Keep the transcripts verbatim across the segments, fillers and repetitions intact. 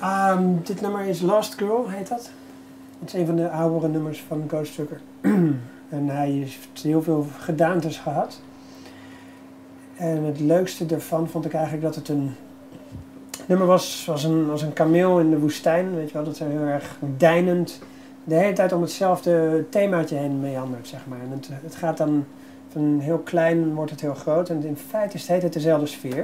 Um, dit nummer is Lost Girl, heet dat. Het is een van de oudere nummers van Ghost Trucker. En hij heeft heel veel gedaantes gehad. En het leukste ervan vond ik eigenlijk dat het een nummer was, was een, was een kameel in de woestijn. Weet je wel, dat is heel erg deinend de hele tijd om hetzelfde themaatje heen meandert, zeg maar. En het, het gaat dan van heel klein wordt het heel groot en in feite is het heet het dezelfde sfeer.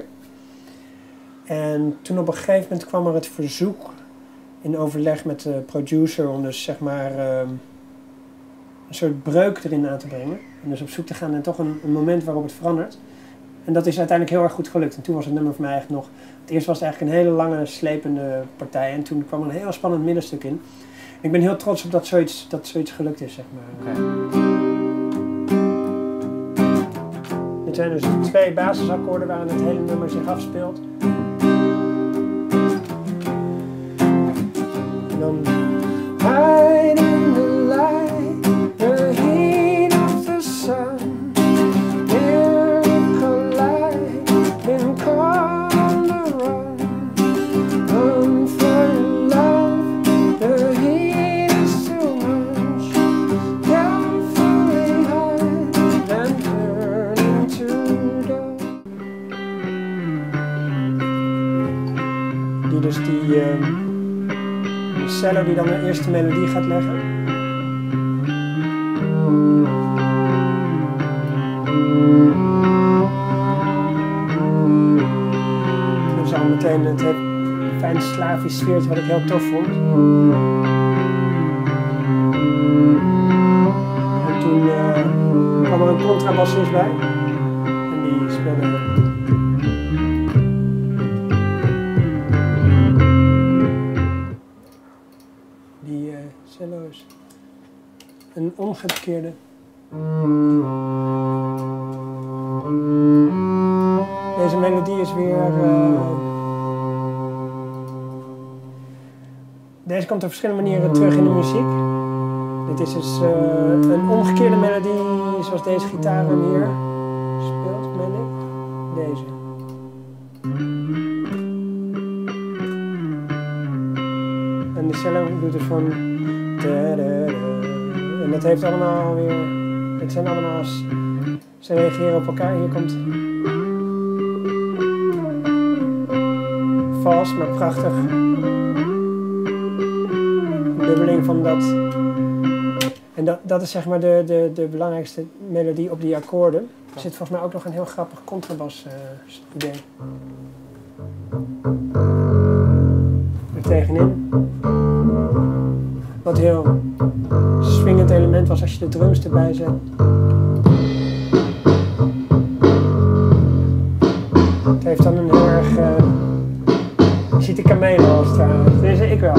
En toen op een gegeven moment kwam er het verzoek in overleg met de producer om dus zeg maar uh, een soort breuk erin aan te brengen. En dus op zoek te gaan naar toch een, een moment waarop het verandert. En dat is uiteindelijk heel erg goed gelukt. En toen was het nummer voor mij echt nog... Het eerst was het eigenlijk een hele lange, slepende partij. En toen kwam er een heel spannend middenstuk in. En ik ben heel trots op dat zoiets, dat zoiets gelukt is, zeg maar. Okay. Dit zijn dus twee basisakkoorden waarin het hele nummer zich afspeelt. En dan... Hide in the light, the heat of the sun. Dus die, uh, die cello die dan de eerste melodie gaat leggen. Dus al meteen het fijn Slavisch sfeertje wat ik heel tof vond. En toen uh, kwam er een contrabassist bij. En die speelde... cello's. Een omgekeerde. Deze melodie is weer... Uh... Deze komt op verschillende manieren terug in de muziek. Dit is dus uh, een omgekeerde melodie zoals deze gitaar hier speelt, meen ik. Deze. En de cello doet er van... En dat heeft allemaal weer... Het zijn allemaal... Ze reageren op elkaar. Hier komt... Vals, maar prachtig. Dubbeling van dat. En dat, dat is zeg maar de, de, de belangrijkste melodie op die akkoorden. Er zit volgens mij ook nog een heel grappig contrabas uh, idee. Er tegenin. Wat heel swingend element was als je de drums erbij zet. Het heeft dan een heel erg... Uh, je ziet de kamelen als het ware. Tenminste, ik wel.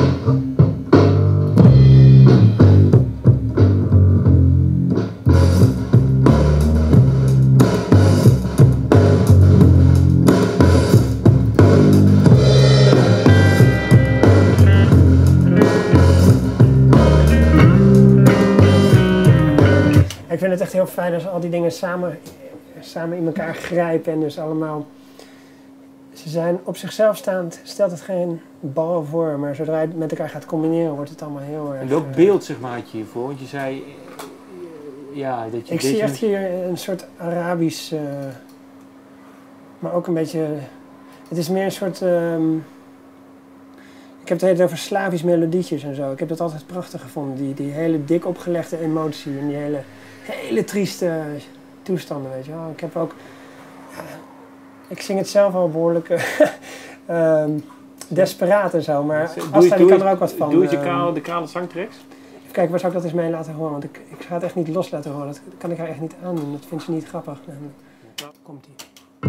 Ik vind het echt heel fijn als al die dingen samen, samen in elkaar grijpen en dus allemaal... Ze zijn op zichzelf staand, stelt het geen bal voor, maar zodra je het met elkaar gaat combineren wordt het allemaal heel erg... En welk beeld zeg maar had je hiervoor? Want je zei... Ja, dat je ik zie echt hier een soort Arabisch... Uh, maar ook een beetje... Het is meer een soort... Um, ik heb het hele over Slavisch melodietjes en zo. Ik heb dat altijd prachtig gevonden. Die, die hele dik opgelegde emotie en die hele... hele trieste toestanden, weet je wel. Ik heb ook... Uh, ik zing het zelf al behoorlijk uh, desperaat en zo, maar Asta die kan er ook wat van. Doe het je kale, de kale zangtracks? Even kijken, waar zou ik dat eens mee laten horen? Want ik, ik ga het echt niet los laten horen. Dat kan ik haar echt niet aandoen. Dat vindt ze niet grappig. Nou, komt ie.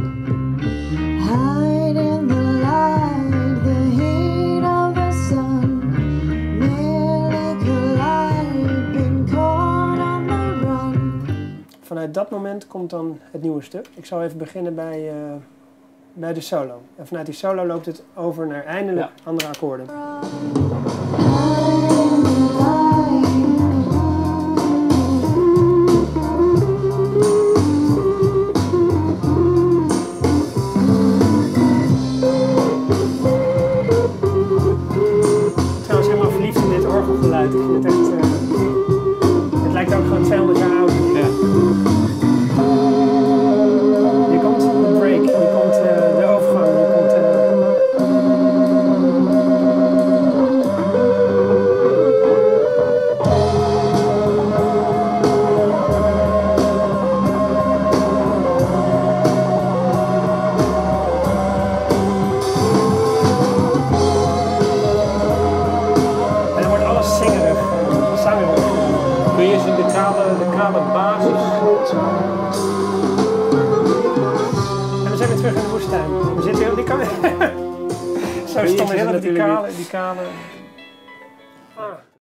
Hide in the light, the heat of the sun. Vanuit dat moment komt dan het nieuwe stuk. Ik zal even beginnen bij, uh, bij de solo. En vanuit die solo loopt het over naar eindelijk ja. andere akkoorden. kale, de kale basis. En we zijn weer terug in de woestijn. We zitten heel... Die kan... Zo stom is het Die natuurlijk kale, niet. die kale. Ah.